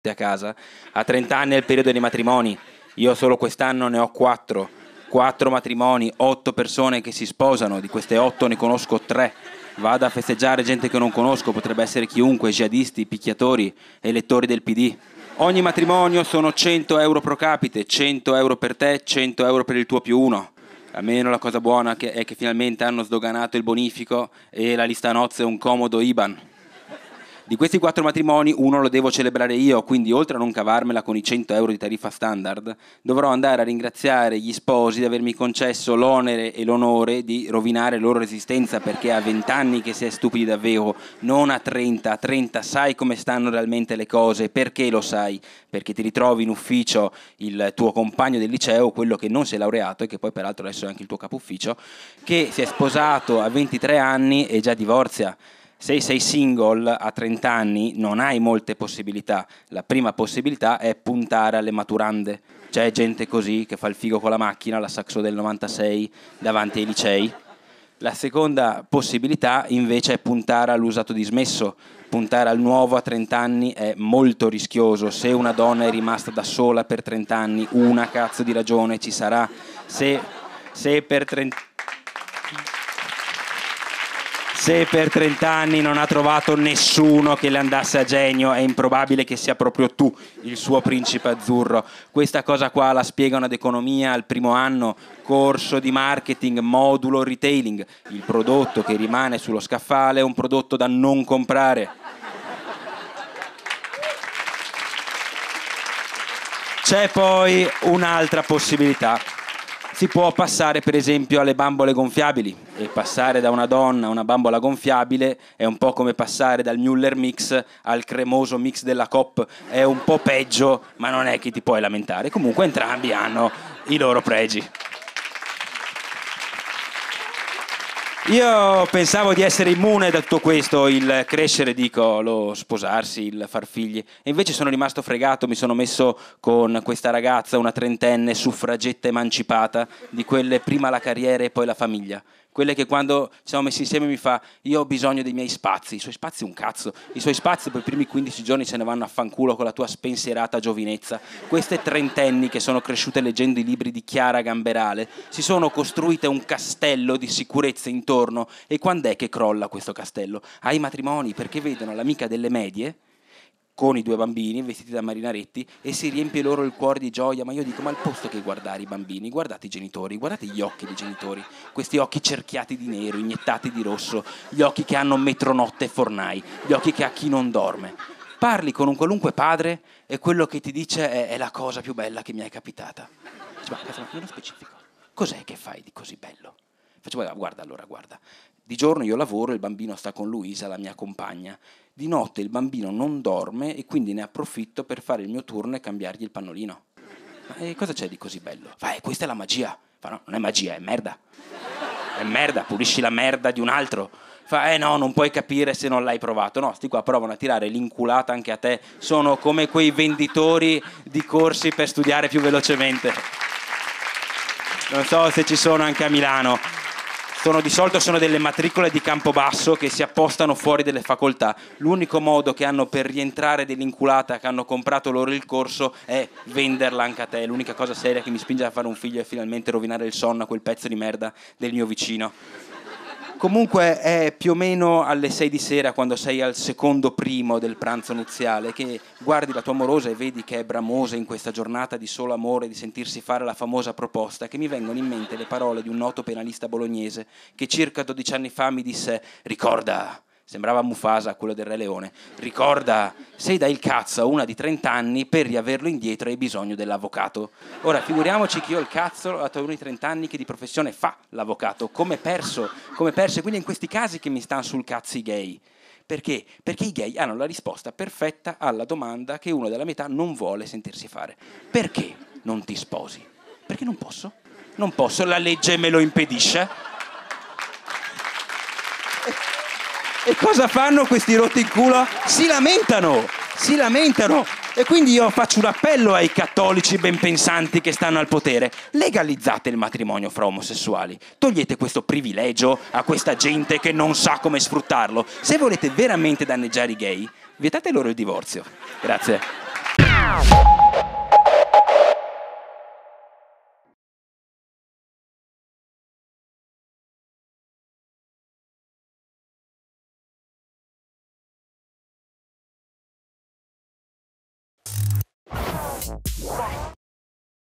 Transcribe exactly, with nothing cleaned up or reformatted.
a casa. A trenta anni è il periodo dei matrimoni. Io solo quest'anno ne ho quattro. Quattro matrimoni, otto persone che si sposano. Di queste otto ne conosco tre. Vado a festeggiare gente che non conosco, potrebbe essere chiunque, jihadisti, picchiatori, elettori del P D. Ogni matrimonio sono cento euro pro capite, cento euro per te, cento euro per il tuo più uno. Almeno la cosa buona che è che finalmente hanno sdoganato il bonifico e la lista nozze è un comodo I B A N. Di questi quattro matrimoni uno lo devo celebrare io, quindi oltre a non cavarmela con i cento euro di tariffa standard, dovrò andare a ringraziare gli sposi di avermi concesso l'onere e l'onore di rovinare la loro esistenza, perché a venti anni che sei stupidi davvero, non a trenta, a trenta sai come stanno realmente le cose. Perché lo sai? Perché ti ritrovi in ufficio il tuo compagno del liceo, quello che non si è laureato e che poi peraltro adesso è anche il tuo capo ufficio, che si è sposato a ventitré anni e già divorzia. Se sei single a trenta anni non hai molte possibilità. La prima possibilità è puntare alle maturande. C'è gente così che fa il figo con la macchina, la Saxo del novantasei, davanti ai licei. La seconda possibilità invece è puntare all'usato dismesso. Puntare al nuovo a trenta anni è molto rischioso. Se una donna è rimasta da sola per trenta anni, una cazzo di ragione ci sarà. Se, se per trenta... Se per trenta anni non ha trovato nessuno che le andasse a genio, è improbabile che sia proprio tu il suo principe azzurro. Questa cosa qua la spiegano ad economia al primo anno, corso di marketing, modulo retailing. Il prodotto che rimane sullo scaffale è un prodotto da non comprare. C'è poi un'altra possibilità. Si può passare per esempio alle bambole gonfiabili, e passare da una donna a una bambola gonfiabile è un po' come passare dal Müller Mix al cremoso mix della Coop. È un po' peggio, ma non è che ti puoi lamentare. Comunque entrambi hanno i loro pregi. Io pensavo di essere immune da tutto questo, il crescere, dico, lo sposarsi, il far figli, e invece sono rimasto fregato. Mi sono messo con questa ragazza, una trentenne, suffragetta emancipata, di quelle prima la carriera e poi la famiglia. Quelle che quando ci siamo messi insieme mi fa: io ho bisogno dei miei spazi. I suoi spazi un cazzo. I suoi spazi per i primi quindici giorni se ne vanno a fanculo con la tua spensierata giovinezza. Queste trentenni che sono cresciute leggendo i libri di Chiara Gamberale si sono costruite un castello di sicurezza intorno. E quando è che crolla questo castello? Ai matrimoni, perché vedono l'amica delle medie con i due bambini vestiti da marinaretti e si riempie loro il cuore di gioia. Ma io dico, ma al posto che guardare i bambini, guardate i genitori, guardate gli occhi dei genitori, questi occhi cerchiati di nero, iniettati di rosso, gli occhi che hanno metronotte e fornai, gli occhi che ha chi non dorme. Parli con un qualunque padre e quello che ti dice è, è la cosa più bella che mi è capitata. Dici, ma cazzo, ma nello specifico, cos'è che fai di così bello? Faccio, guarda, allora, guarda, di giorno io lavoro, il bambino sta con Luisa, la mia compagna. Di notte il bambino non dorme e quindi ne approfitto per fare il mio turno e cambiargli il pannolino. Ma e cosa c'è di così bello? Fa, eh, questa è la magia. Fa, no, non è magia, è merda. È merda, pulisci la merda di un altro. Fa, eh no, non puoi capire se non l'hai provato. No, sti qua provano a tirare l'inculata anche a te. Sono come quei venditori di corsi per studiare più velocemente. Non so se ci sono anche a Milano. Sono, di solito sono delle matricole di Campobasso che si appostano fuori delle facoltà. L'unico modo che hanno per rientrare dell'inculata che hanno comprato loro il corso è venderla anche a te. L'unica cosa seria che mi spinge a fare un figlio è finalmente rovinare il sonno a quel pezzo di merda del mio vicino. Comunque è più o meno alle sei di sera, quando sei al secondo primo del pranzo nuziale, che guardi la tua amorosa e vedi che è bramosa in questa giornata di solo amore di sentirsi fare la famosa proposta, che mi vengono in mente le parole di un noto penalista bolognese che circa dodici anni fa mi disse: ricorda, sembrava Mufasa, quello del Re Leone, ricorda, sei dai il cazzo a una di trenta anni, per riaverlo indietro hai bisogno dell'avvocato. Ora figuriamoci che io ho il cazzo a uno di trenta anni che di professione fa l'avvocato, come perso, come perso, e quindi in questi casi che mi stanno sul cazzo i gay. Perché? Perché i gay hanno la risposta perfetta alla domanda che uno della metà non vuole sentirsi fare. Perché non ti sposi? Perché non posso? Non posso, la legge me lo impedisce. E cosa fanno questi rotti in culo? Si lamentano, si lamentano. E quindi io faccio un appello ai cattolici ben pensanti che stanno al potere: legalizzate il matrimonio fra omosessuali, togliete questo privilegio a questa gente che non sa come sfruttarlo. Se volete veramente danneggiare i gay, vietate loro il divorzio. Grazie. Wow.